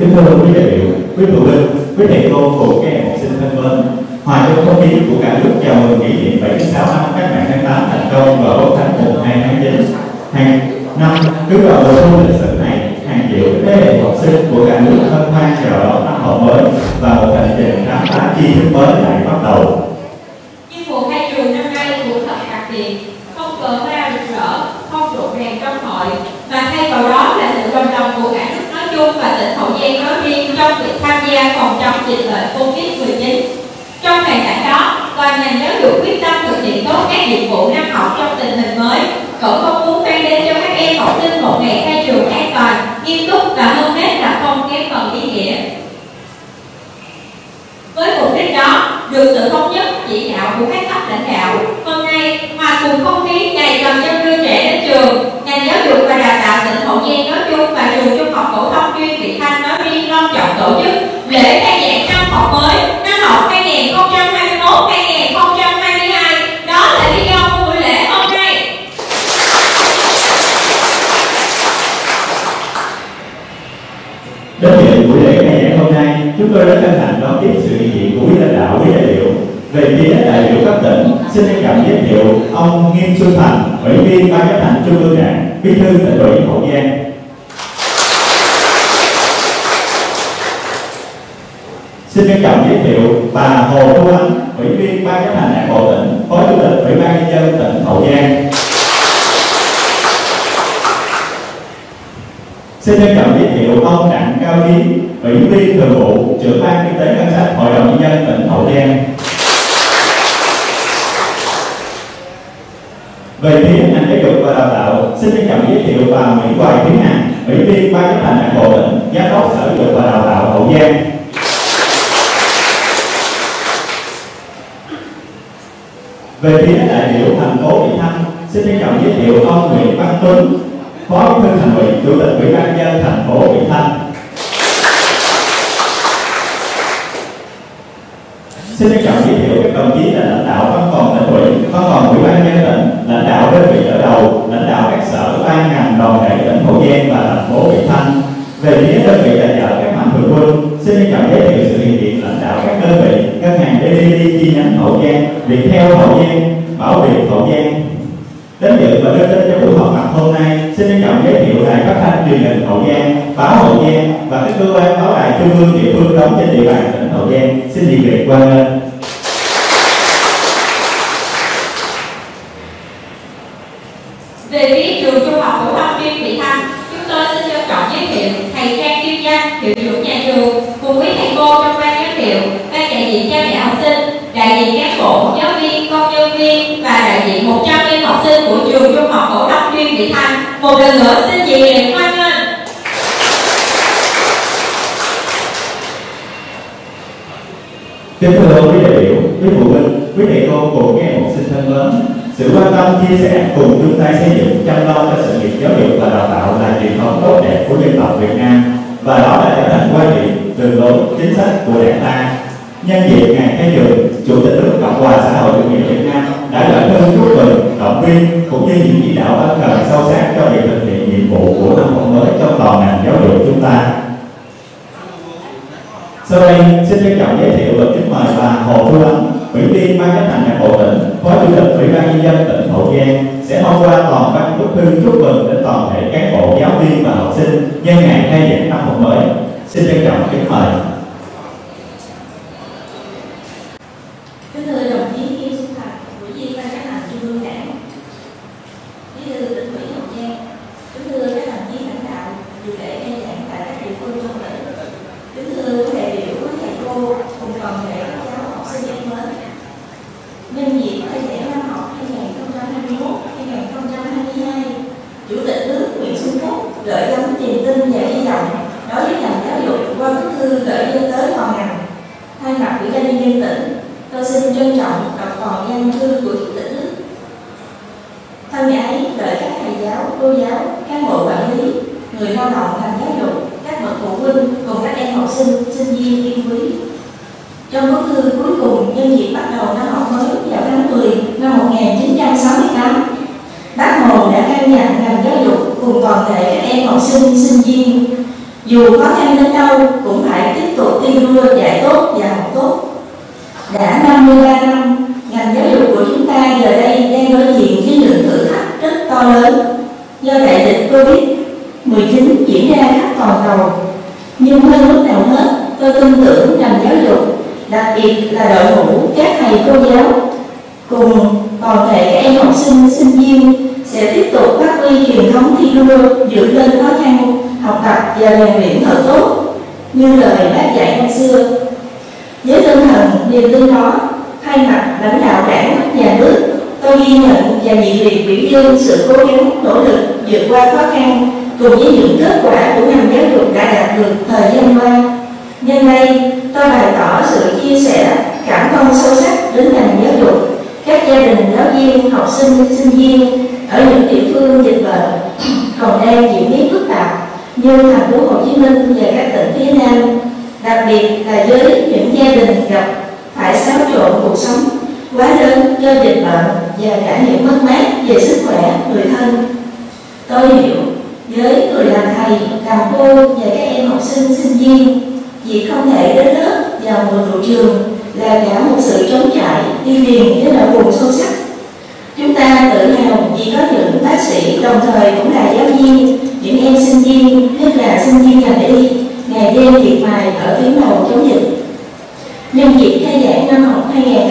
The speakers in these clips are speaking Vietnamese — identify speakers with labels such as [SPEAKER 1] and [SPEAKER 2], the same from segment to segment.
[SPEAKER 1] Kính thưa quý đại biểu, quý phụ huynh, quý thầy cô cùng các em học sinh thân mến, hòa trong không khí của cả nước chào mừng kỷ niệm 76 năm cách mạng tháng 8 thành công vào Quốc khánh mùng 2 tháng 9 hàng năm. Cứ vào mùa thu lịch sử này, hàng triệu thế hệ học sinh của cả nước hân hoan chào đón năm học mới và một hành trình khám phá tri thức mới lại bắt đầu.
[SPEAKER 2] Nhưng mùa khai trường năm nay cũng thật đặc biệt, không cờ hoa rực rỡ, không rộn ràng trong hội, mà thay vào đó là sự đồng lòng của cả nước nói chung và tỉnh Hậu Giang nói riêng trong việc tham gia phòng chống dịch bệnh Covid-19. Trong hoàn cảnh đó, toàn ngành giáo dục quyết tâm thực hiện tốt các nhiệm vụ năm học trong tình hình mới, cậu mong muốn mang đến cho các em học sinh một ngày khai trường an toàn, nghiêm túc và hơn hết là không kém phần ý nghĩa. Với mục đích đó, được sự thống nhất chỉ đạo của các cấp lãnh đạo, hôm nay hòa cùng không khí ngày toàn dân đưa trẻ đến trường, ngành giáo dục và đào tạo tỉnh Hậu Giang nói chung và trường trung học phổ thông chuyên Việt Thanh nói riêng long trọng tổ chức lễ khai giảng năm học mới, năm học 2021-2022. Đó là lý do của buổi lễ hôm nay.
[SPEAKER 1] Đến dự buổi lễ khai giảng hôm nay, chúng tôi rất hân hạnh đón tiếp sự hiện diện của quý lãnh đạo, quý đại biểu. Về phía đại biểu cấp tỉnh, xin trân trọng giới thiệu ông Nghiêm Xuân Thành, Ủy viên Ban chấp hành Trung ương Đảng, Bí thư Tỉnh ủy Hậu Giang. Xin trân trọng giới thiệu bà Hồ Thu Ánh, Ủy viên Ban chấp hành Đảng bộ tỉnh, Phó Chủ tịch Ủy ban nhân dân tỉnh Hậu Giang. Xin trân trọng giới thiệu ông Đặng Cao Chiến, Ủy viên Thường vụ, Trưởng ban Kinh tế Ngân sách Hội đồng nhân dân tỉnh Hậu Giang. Về phía ngành giáo dục và đào tạo, xin trân trọng giới thiệu bà Nguyễn Hoài Thúy Hằng, Ủy viên Ban chấp hành Đảng bộ tỉnh, Giám đốc Sở Giáo dục và Đào tạo Hậu Giang. Về phía đại biểu thành phố Vị Thanh, xin trân trọng giới thiệu ông Nguyễn Văn Tuấn, Phó Bí thư Thành ủy, Chủ tịch Ủy ban nhân dân thành phố Vị Thanh. Xin trân trọng giới thiệu các đồng chí là lãnh đạo văn phòng tỉnh ủy, văn phòng Ủy ban nhân dân tỉnh, lãnh đạo đơn vị đỡ đầu, lãnh đạo các sở ban ngành đoàn thể tỉnh Hậu Giang và thành phố Vị Thanh. Về phía đơn vị tài trợ các mạnh thường quân, xin trân trọng giới thiệu sự hiện diện lãnh đạo các đơn vị ngân hàng DBD chi nhánh Hậu Giang, Viettel Hậu Giang, Bảo Việt Hậu Giang. Đến dự và đưa tin cho buổi họp mặt hôm nay, xin trân trọng giới thiệu đài phát thanh truyền hình Hậu Giang, báo Hậu Giang và các cơ quan báo đài trung ương địa phương đóng trên địa bàn tỉnh Hậu Giang. Xin nhiệt liệt hoan nghênh.
[SPEAKER 2] Về phía trường trung học phổ thông chuyên Vị Thanh, chúng tôi xin trân trọng giới thiệu thầy Trang Kim Danh, hiệu trưởng nhà trường, cùng quý thầy cô trong ban giám hiệu, ban đại diện cha mẹ học sinh, đại diện cán bộ, giáo viên, công nhân viên và đại diện 100 em học sinh của trường trung học phổ thông chuyên Vị Thanh. Một lần nữa xin nhiệt liệt hoan nghênh.
[SPEAKER 1] Kính thưa quý đại biểu, quý phụ huynh, quý thầy cô cùng các em học sinh thân mến, sự quan tâm, chia sẻ cùng chung tay xây dựng chăm lo cho sự nghiệp giáo dục và đào tạo là truyền thống tốt đẹp của dân tộc Việt Nam, và đó là trở thành quan điểm, đường lối, chính sách của Đảng ta. Nhân dịp ngày khai trường, Chủ tịch nước Cộng hòa xã hội chủ nghĩa Việt Nam đã gửi thư chúc mừng, động viên cũng như những chỉ đạo ân cần sâu sát cho việc thực hiện nhiệm vụ của năm học mới trong toàn ngành giáo dục chúng ta. Sau đây, xin trân trọng giới thiệu và kính mời bà Hồ Thu Ánh, Ủy viên Ban chấp hành Đảng bộ tỉnh, Phó Chủ tịch Ủy ban nhân dân tỉnh Hậu Giang sẽ thông qua toàn văn bức thư chúc mừng đến toàn thể cán bộ, giáo viên và học sinh nhân ngày khai giảng năm học mới. Xin trân trọng kính mời.
[SPEAKER 3] Kính thưa đồng chí Nghiêm Xuân Thành, Ủy viên Ban chấp hành Trung ương Đảng, Bí thư Tỉnh ủy Hậu Giang, kính thưa các đồng chí lãnh đạo dự lễ khai giảng tại các địa phương trong tỉnh, kính thưa quý đại biểu, quý thầy cô cùng toàn thể các cháu học sinh thân mến. Nhân dịp khai giảng năm học 2021-2022, Chủ tịch nước Nguyễn Xuân Phúc gửi gắm niềm tin và hy vọng đối với ngành giáo dục qua bức thư gửi đến tới toàn ngành. Thay mặt Ủy ban nhân dân tỉnh, tôi xin trân trọng đọc toàn văn thư của Chủ tịch nước. Thân ái gửi các thầy giáo, cô giáo, cán bộ quản lý, người lao động ngành giáo dục, các bậc phụ huynh cùng các em học sinh, sinh viên yêu quý. Trong bức thư cuối cùng nhân dịp bắt đầu năm học mới vào tháng 10 năm 1968, Bác Hồ đã căn dặn ngành giáo dục cùng toàn thể các em học sinh, sinh viên dù dù khó khăn đến đâu cũng phải tiếp tục thi đua dạy tốt và học tốt. Đã 53 năm, ngành giáo dục của chúng ta giờ đây đang đối diện với những thử thách rất to lớn do đại dịch Covid-19 diễn ra khắp toàn cầu. Nhưng hơn lúc nào hết, tôi tin tưởng ngành giáo dục, đặc biệt là đội ngũ các thầy cô giáo cùng toàn thể các em học sinh, sinh viên sẽ tiếp tục phát huy truyền thống thi đua, vượt lên khó khăn, học tập và rèn luyện thật tốt như lời bác dạy năm xưa. Với tinh thần niềm tin đó, thay mặt lãnh đạo Đảng, Nhà nước, tôi ghi nhận và nhiệt liệt biểu dương sự cố gắng nỗ lực vượt qua khó khăn cùng với những kết quả của ngành giáo dục đã đạt được thời gian qua. Nhân đây, tôi bày tỏ sự chia sẻ, cảm thông sâu sắc đến ngành giáo dục, các gia đình giáo viên, học sinh, sinh viên ở những địa phương dịch bệnh còn đang diễn biến phức tạp như thành phố Hồ Chí Minh và các tỉnh phía Nam, đặc biệt là với những gia đình gặp phải xáo trộn cuộc sống quá lớn do dịch bệnh và cả những mất mát về sức khỏe người thân. Tôi hiểu với người làm thầy, làm cô và các em học sinh, sinh viên, việc không thể đến lớp vào mùa tụ trường là cả một sự trống trải đi liền với nỗi buồn sâu sắc. Chúng ta tự hào vì có những bác sĩ đồng thời cũng là giáo viên, những em sinh viên, nhất là sinh viên ngành y, ngày đêm miệt mài ở tuyến đầu chống dịch. Nhân dịp khai giảng năm học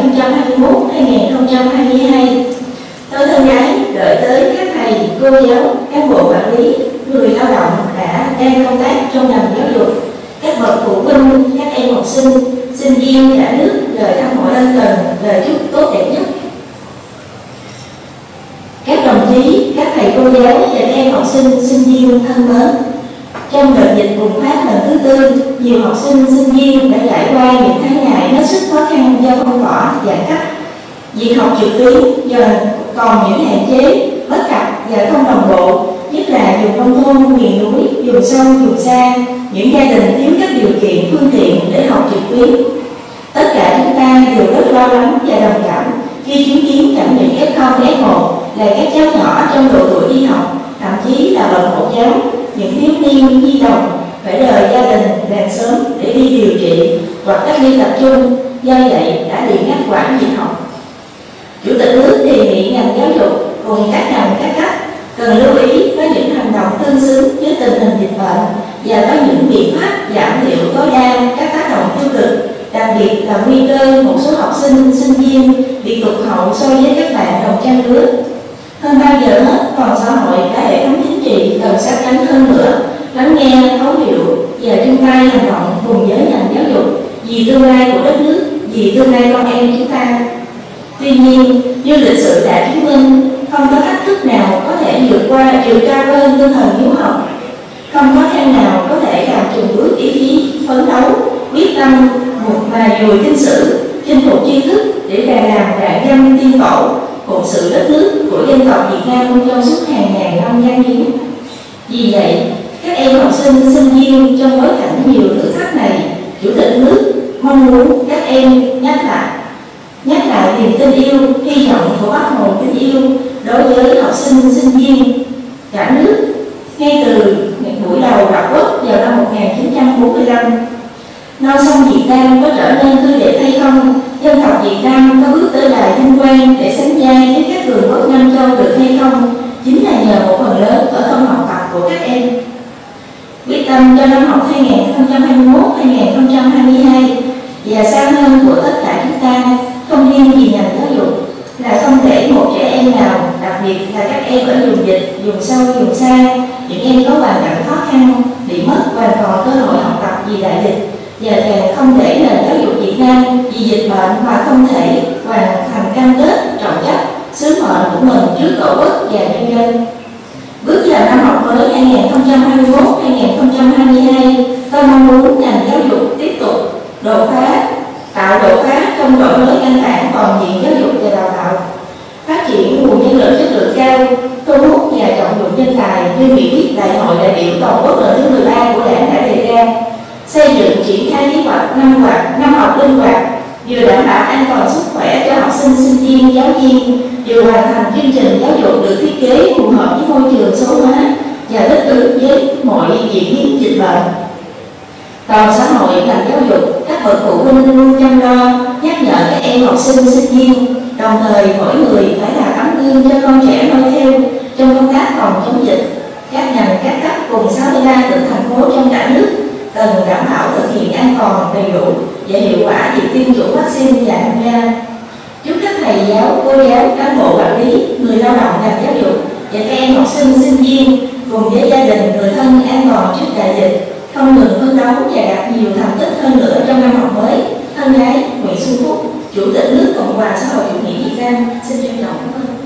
[SPEAKER 3] 2021-2022, tôi thân ái gửi tới các thầy, cô giáo, cán bộ quản lý, người lao động đang công tác trong ngành giáo dục, các bậc phụ huynh, các em học sinh, sinh viên cả nước lời thăm hỏi ân cần, lời chúc tốt đẹp nhất. Các đồng chí, các thầy cô giáo và các em học sinh, sinh viên thân mến, trong đợt dịch bùng phát lần thứ tư, nhiều học sinh, sinh viên đã trải qua những tháng ngày hết sức khó khăn do phong tỏa, giãn cách. Việc học trực tuyến giờ còn những hạn chế, bất cập và không đồng bộ, nhất là vùng nông thôn, miền núi, vùng sâu, vùng xa, những gia đình thiếu các điều kiện, phương tiện để học trực tuyến. Tất cả chúng ta đều rất lo lắng và đồng cảm khi chứng kiến cảnh những F0, F1 là các cháu nhỏ trong độ tuổi đi học, thậm chí là bậc mẫu giáo, những thiếu niên nhi đồng phải rời gia đình làng sớm để đi điều trị hoặc cách ly tập trung, do vậy đã bị ngắt quãng việc học. Chủ tịch nước đề nghị ngành giáo dục cùng các ngành các cấp cần lưu ý với những hành động tương xứng với tình hình dịch bệnh và có những biện pháp giảm thiểu tối đa các tác động tiêu cực, đặc biệt là nguy cơ một số học sinh, sinh viên bị tụt hậu so với các bạn đồng trang lứa. Hơn bao giờ hết, toàn xã hội cả hệ thống chính trị cần sát cánh hơn nữa, lắng nghe, thấu hiểu và chung tay hành động cùng với ngành giáo dục vì tương lai của đất nước, vì tương lai con em chúng ta. Tuy nhiên, như lịch sử đã chứng minh, không có thách thức nào có thể vượt qua chiều cao hơn tinh thần hiếu học, không khó khăn nào có thể làm chùn bước ý chí phấn đấu, quyết tâm một mà dùi kinh sử, chinh phục tri thức để làm rạng danh tiên tổ phụng sự đất nước của dân tộc Việt Nam trong suốt hàng ngàn năm gian hiến. Vì vậy, các em học sinh, sinh viên trong bối cảnh nhiều thử thách này, Chủ tịch nước mong muốn các em nhắc lại niềm tin yêu, hy vọng của Bác Hồ kính yêu đối với học sinh, sinh viên cả nước ngay từ buổi đầu lập quốc vào năm 1945. Non sông Việt Nam có trở nên tươi đẹp hay không, dân tộc Việt Nam có bước tới đài vinh quang để sánh vai với các cường quốc Nam Châu được hay không, chính là nhờ một phần lớn ở công học tập của các em. Quyết tâm cho năm học 2021-2022 và xa hơn của tất cả chúng ta, không riêng vì ngành giáo dục, là không để một trẻ em nào, đặc biệt là các em ở vùng dịch, vùng sâu, vùng xa, những em có hoàn cảnh khó khăn, bị mất hoàn toàn cơ hội học tập vì đại dịch, và càng không để nền giáo dục Việt Nam vì dịch bệnh mà không thể hoàn thành cam kết trọng trách sứ mệnh của mình trước tổ quốc và nhân dân. Bước vào năm học mới 2021-2022, tôi mong muốn ngành giáo dục tiếp tục tạo đột phá trong đổi mới căn bản toàn diện giáo dục và đào tạo, phát triển nguồn nhân lực chất lượng cao, thu hút và trọng dụng nhân tài như nghị quyết Đại hội đại biểu toàn quốc lần thứ 13 của Đảng đã đề ra, xây dựng triển khai kế hoạch năm học linh hoạt, vừa đảm bảo an toàn sức khỏe cho học sinh, sinh viên, giáo viên, vừa hoàn thành chương trình giáo dục được thiết kế phù hợp với môi trường số hóa và thích ứng với mọi diễn biến dịch bệnh. Toàn xã hội, ngành giáo dục, các bậc phụ huynh luôn chăm lo, nhắc nhở các em học sinh, sinh viên, đồng thời mỗi người phải là tấm gương cho con trẻ noi theo trong công tác phòng chống dịch. Các ngành, các cấp cùng 63 tỉnh thành phố trong cả nước cần đảm bảo thực hiện an toàn, đầy đủ và hiệu quả việc tiêm chủng vaccine và tham gia. Chúc các thầy giáo, cô giáo, cán bộ quản lý, người lao động ngành giáo dục và các em học sinh, sinh viên cùng với gia đình, người thân an toàn trước đại dịch, không ngừng phấn đấu và đạt nhiều thành tích hơn nữa trong năm học mới. Thân ái, Nguyễn Xuân Phúc, Chủ tịch nước Cộng hòa xã hội chủ nghĩa Việt Nam, xin trân trọng cảm ơn.